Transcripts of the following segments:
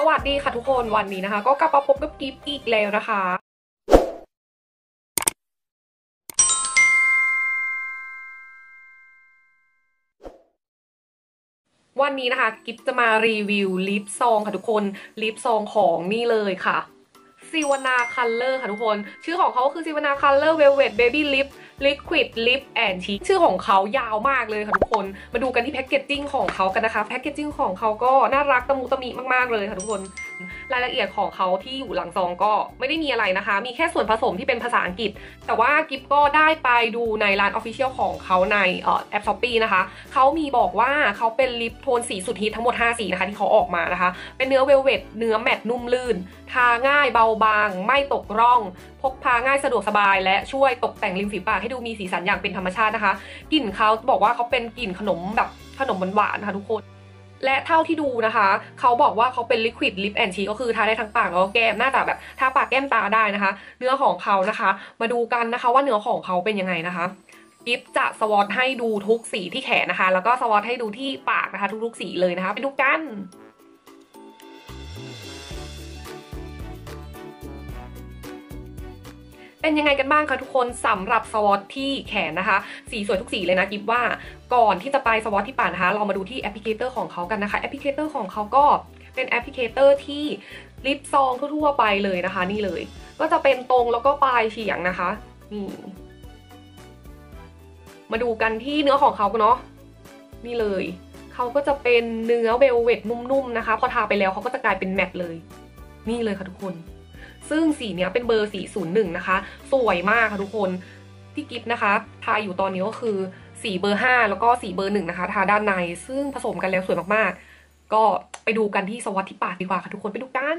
วัสดีค่ะทุกคนวันนี้นะคะก็กลับมาพบกับกิฟต์อีกแล้วนะคะวันนี้นะคะกิฟต์จะมารีวิวลิปซองค่ะทุกคนลิปซองของนี่เลยค่ะซิวนาคัลเลอร์ค่ะทุกคนชื่อของเขาก็คือซิวนาคัลเลอร์เวลเวทเบบี้ลิปลิควิดลิปแอนชีชื่อของเขายาวมากเลยค่ะทุกคนมาดูกันที่แพคเกจจิ้งของเขากันนะคะแพคเกจจิ้งของเขาก็น่ารักตะมุตะมิมากๆเลยค่ะทุกคนรายละเอียดของเขาที่อยู่หลังซองก็ไม่ได้มีอะไรนะคะมีแค่ส่วนผสมที่เป็นภาษาอังกฤษแต่ว่ากิฟก็ได้ไปดูในร้าน Official ของเขาในแอป Shopee นะคะเขามีบอกว่าเขาเป็นลิปโทนสีสุดฮิตทั้งหมด5สีนะคะที่เขาออกมานะคะเป็นเนื้อเวลเวทเนื้อแมตต์นุ่มลื่นทาง่ายเบาบางไม่ตกร่องพกพาง่ายสะดวกสบายและช่วยตกแต่งริมฝีปากให้ดูมีสีสันอย่างเป็นธรรมชาตินะคะกลิ่นเขาบอกว่าเขาเป็นกลิ่นขนมแบบขนมหวานๆนะคะทุกคนและเท่าที่ดูนะคะเขาบอกว่าเขาเป็นลิควิดลิปแอนชีก็คือทาได้ทั้งปากแล้วก็แก้มน่าจะแบบทาปากแก้มตาได้นะคะเนื้อของเขานะคะมาดูกันนะคะว่าเนื้อของเขาเป็นยังไงนะคะกิฟจะสวอตให้ดูทุกสีที่แขนนะคะแล้วก็สวอตให้ดูที่ปากนะคะทุกๆสีเลยนะคะไปดูกันเป็นยังไงกันบ้างคะทุกคนสำหรับสวอตที่แขนนะคะสีสวยทุกสีเลยนะกิฟว่าก่อนที่จะไปสวอตที่ปากนะคะเรามาดูที่แอปพลิเคเตอร์ของเขากันนะคะแอปพลิเคเตอร์ของเขาก็เป็นแอปพลิเคเตอร์ที่ลิปซองทั่วๆไปเลยนะคะนี่เลยก็จะเป็นตรงแล้วก็ปลายเฉียงนะคะนี่มาดูกันที่เนื้อของเขาเนาะนี่เลยเขาก็จะเป็นเนื้อเวลเวทนุ่มๆนะคะพอทาไปแล้วเขาก็จะกลายเป็นแมตต์เลยนี่เลยค่ะทุกคนซึ่งสีเนี้ยเป็นเบอร์401นะคะสวยมากค่ะทุกคนที่กิฟนะคะทาอยู่ตอนนี้ก็คือสีเบอร์5แล้วก็สีเบอร์1นะคะทาด้านในซึ่งผสมกันแล้วสวยมากๆก็ไปดูกันที่สวอตที่ปากดีกว่าค่ะทุกคนไปดูกัน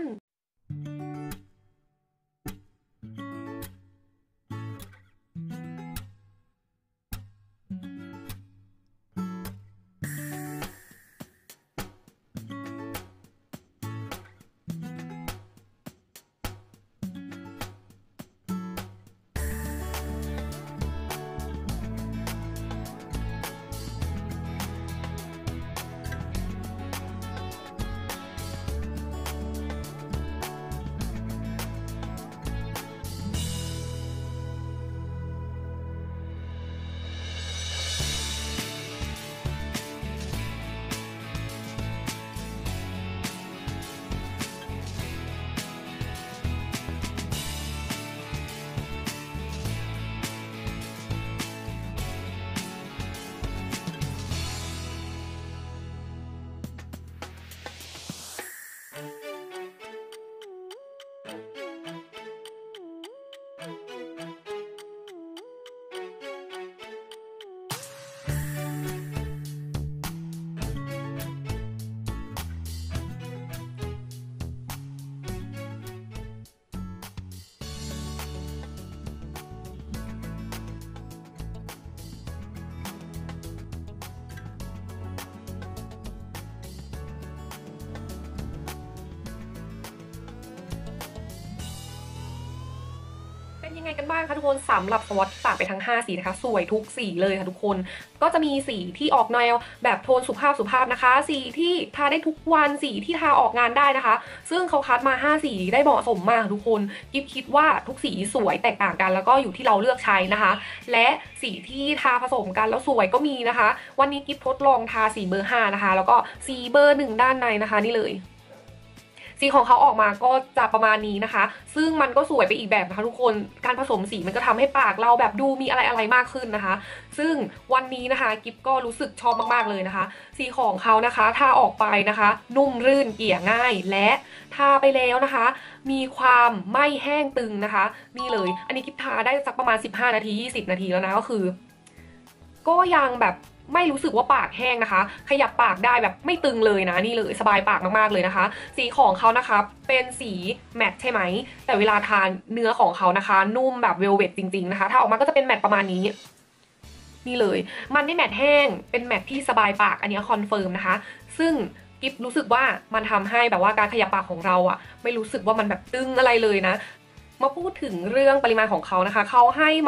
เป็นยังไงกันบ้างคะทุกคนสำหรับสวอตปากไปทั้ง5สีนะคะสวยทุกสีเลยค่ะทุกคนก็จะมีสีที่ออกแนวแบบโทนสุภาพนะคะสีที่ทาได้ทุกวันสีที่ทาออกงานได้นะคะซึ่งเขาคัดมา5สีได้เหมาะสมมากทุกคนกิฟคิดว่าทุกสีสวยแตกต่างกันแล้วก็อยู่ที่เราเลือกใช้นะคะและสีที่ทาผสมกันแล้วสวยก็มีนะคะวันนี้กิฟทดลองทาสีเบอร์5นะคะแล้วก็สีเบอร์1ด้านในนะคะนี่เลยสีของเขาออกมาก็จะประมาณนี้นะคะซึ่งมันก็สวยไปอีกแบบนะคะทุกคนการผสมสีมันก็ทำให้ปากเราแบบดูมีอะไรมากขึ้นนะคะซึ่งวันนี้นะคะกิฟก็รู้สึกชอบมากๆเลยนะคะสีของเขานะคะทาออกไปนะคะนุ่มรื่นเกลี่ยง่ายและทาไปแล้วนะคะมีความไม่แห้งตึงนะคะนี่เลยอันนี้กิฟทาได้สักประมาณ15 นาที20 นาทีแล้วนะก็คือก็ยังแบบไม่รู้สึกว่าปากแห้งนะคะขยับปากได้แบบไม่ตึงเลยนะนี่เลยสบายปากมากๆเลยนะคะสีของเขานะคะเป็นสีแมตต์ใช่ไหมแต่เวลาทานเนื้อของเขานะคะนุ่มแบบเวลเวทจริงๆนะคะถ้าออกมาก็จะเป็นแมตต์ประมาณนี้นี่เลยมันไม่แมตต์แห้งเป็นแมตต์ที่สบายปากอันนี้คอนเฟิร์มนะคะซึ่งกิฟรู้สึกว่ามันทำให้แบบว่าการขยับปากของเราอะไม่รู้สึกว่ามันแบบตึงอะไรเลยนะ มาพูดถึงเรื่องปริมาณของเขานะคะเขาให้มา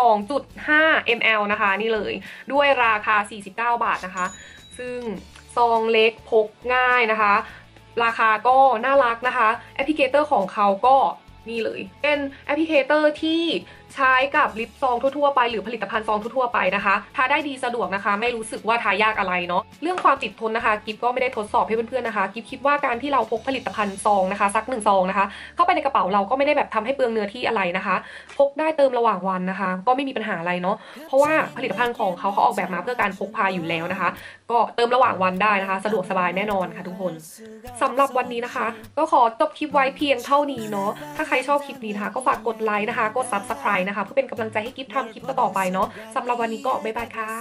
2.5 ml นะคะนี่เลยด้วยราคา49 บาทนะคะซึ่งซองเล็กพกง่ายนะคะราคาก็น่ารักนะคะแอปพลิเคเตอร์ของเขาก็นี่เลยเป็นแอปพลิเคเตอร์ที่ใช้กับลิปซองทั่วๆไปหรือผลิตภัณฑ์ซองทั่วๆไปนะคะทาได้ดีสะดวกนะคะไม่รู้สึกว่าทายากอะไรเนาะเรื่องความติดทนนะคะกิฟก็ไม่ได้ทดสอบให้เพื่อนๆนะคะกิฟคิดว่าการที่เราพกผลิตภัณฑ์ซองนะคะสัก1 ซองนะคะเข้าไปในกระเป๋าเราก็ไม่ได้แบบทำให้เปลืองเนื้อที่อะไรนะคะพกได้เติมระหว่างวันนะคะก็ไม่มีปัญหาอะไรเนาะเพราะว่าผลิตภัณฑ์ของเขาออกแบบมาเพื่อการพกพาอยู่แล้วนะคะก็เติมระหว่างวันได้นะคะสะดวกสบายแน่นอนค่ะทุกคนสำหรับวันนี้นะคะก็ขอจบคลิปไว้เพียงเท่านี้เนาะถ้าใครชอบคลิปนี้นะคะก็ฝากกดไลค์นะคะกด Subscribe นะคะเพื่อเป็นกำลังใจให้กิฟทำคลิปต่อไปเนาะสำหรับวันนี้ก็บ๊ายบายค่ะ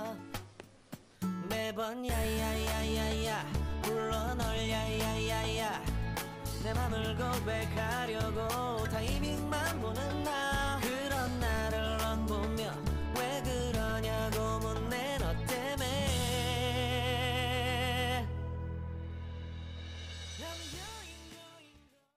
내 맘을 고백하려고 타이밍만 보는 나 그런 나를 넌 보며 왜 그러냐고 묻네 너 때문에